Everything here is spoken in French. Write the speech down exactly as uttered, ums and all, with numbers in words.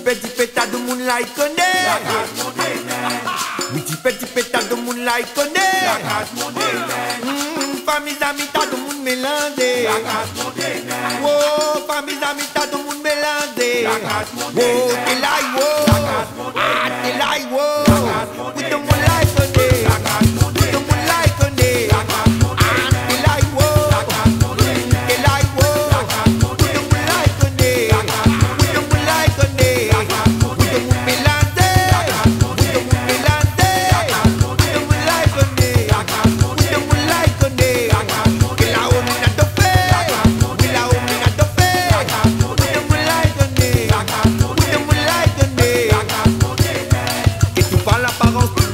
petit pétard de monde là, il connaît. La case mondaine. Oui, petit petit pétard de monde là, il connaît. La case mondaine. Famille amis, t'as de monde mélangé. La case mondaine. Oh, famille amis, t'as de monde mélangé. La case mondaine. Oh, t'es là, oh. La case mondaine. Ah, t'es là, oh. La case mondaine. Tout le monde là, il connaît. La case mondaine. Tout le monde là, il connaît. La case mondaine. Ah, t'es là, oh. La case mondaine. T'es là, oh. La case mondaine. Tout le monde là, il connaît. La case mondaine. Tout le monde là, il connaît. La case mondaine. Tout le monde mélangé. La case mondaine. Tout le monde mélangé. La case mondaine. Tout le monde là, il connaît. La case mondaine. Tout le monde là, il connaît. La case mondaine. Que là, on a tout fait. La case mondaine. Que là, on a tout fait. La case mondaine. Tout le monde là, il connaît. La case mondaine. Tout le monde là, il connaît. La case mondaine. Que tu parles l'apparence.